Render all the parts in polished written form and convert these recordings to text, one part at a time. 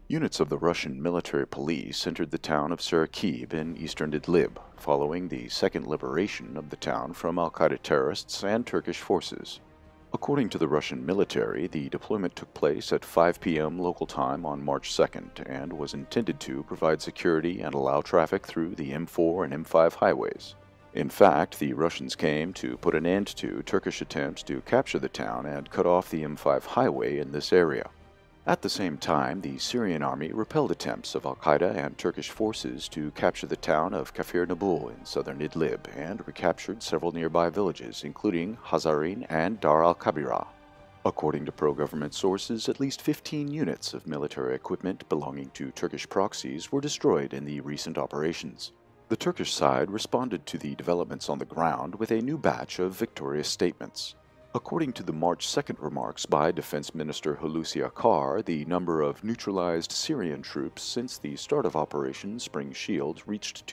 Units of the Russian military police entered the town of Syria in eastern Idlib, following the second liberation of the town from al-Qaeda terrorists and Turkish forces. According to the Russian military, the deployment took place at 5 p.m. local time on March 2nd and was intended to provide security and allow traffic through the M4 and M5 highways. In fact, the Russians came to put an end to Turkish attempts to capture the town and cut off the M5 highway in this area. At the same time, the Syrian army repelled attempts of al-Qaeda and Turkish forces to capture the town of Kafir Nabil in southern Idlib and recaptured several nearby villages, including Hazarin and Dar al-Kabira. According to pro-government sources, at least 15 units of military equipment belonging to Turkish proxies were destroyed in the recent operations. The Turkish side responded to the developments on the ground with a new batch of victorious statements. According to the March 2nd remarks by Defense Minister Hulusi Akar, the number of neutralized Syrian troops since the start of Operation Spring Shield reached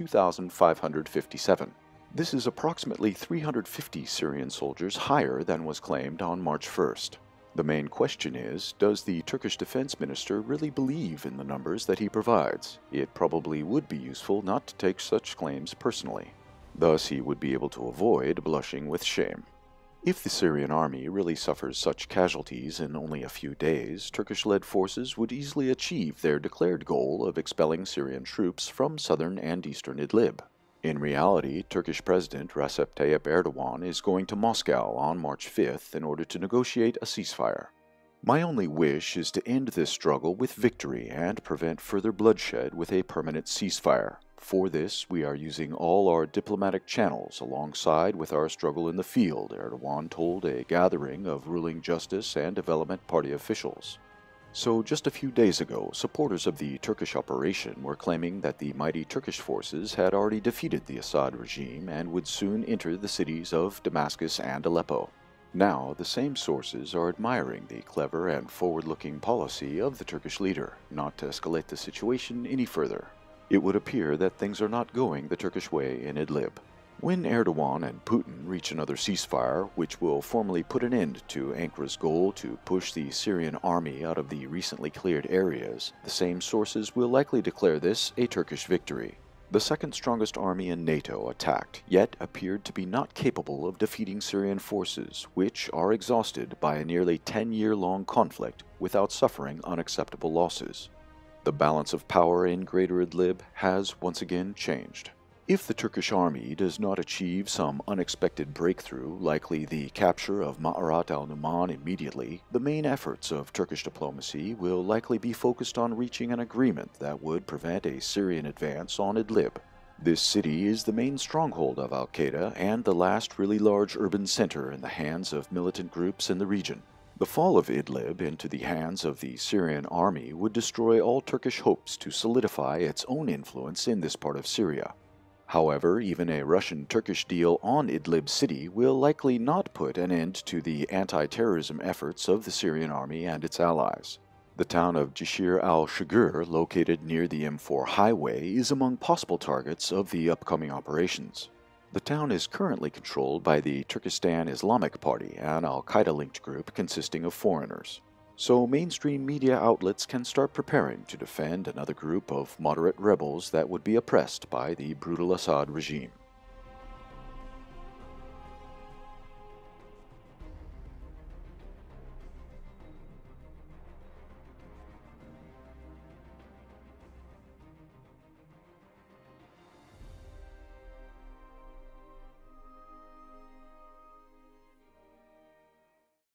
2,557. This is approximately 350 Syrian soldiers higher than was claimed on March 1st. The main question is, does the Turkish Defense Minister really believe in the numbers that he provides? It probably would be useful not to take such claims personally. Thus, he would be able to avoid blushing with shame. If the Syrian army really suffers such casualties in only a few days, Turkish-led forces would easily achieve their declared goal of expelling Syrian troops from southern and eastern Idlib. In reality, Turkish President Recep Tayyip Erdogan is going to Moscow on March 5th in order to negotiate a ceasefire. My only wish is to end this struggle with victory and prevent further bloodshed with a permanent ceasefire. For this, we are using all our diplomatic channels alongside with our struggle in the field, Erdogan told a gathering of ruling Justice and Development Party officials. So just a few days ago, supporters of the Turkish operation were claiming that the mighty Turkish forces had already defeated the Assad regime and would soon enter the cities of Damascus and Aleppo. Now, the same sources are admiring the clever and forward-looking policy of the Turkish leader, not to escalate the situation any further. It would appear that things are not going the Turkish way in Idlib. When Erdogan and Putin reach another ceasefire, which will formally put an end to Ankara's goal to push the Syrian army out of the recently cleared areas, the same sources will likely declare this a Turkish victory. The second strongest army in NATO attacked, yet appeared to be not capable of defeating Syrian forces, which are exhausted by a nearly 10-year-long conflict without suffering unacceptable losses. The balance of power in Greater Idlib has once again changed. If the Turkish army does not achieve some unexpected breakthrough, likely the capture of Ma'arat al-Numan immediately, the main efforts of Turkish diplomacy will likely be focused on reaching an agreement that would prevent a Syrian advance on Idlib. This city is the main stronghold of al-Qaeda and the last really large urban center in the hands of militant groups in the region. The fall of Idlib into the hands of the Syrian army would destroy all Turkish hopes to solidify its own influence in this part of Syria. However, even a Russian-Turkish deal on Idlib city will likely not put an end to the anti-terrorism efforts of the Syrian army and its allies. The town of Jisr al-Shagur, located near the M4 highway, is among possible targets of the upcoming operations. The town is currently controlled by the Turkestan Islamic Party, an al-Qaeda-linked group consisting of foreigners. So mainstream media outlets can start preparing to defend another group of moderate rebels that would be oppressed by the brutal Assad regime.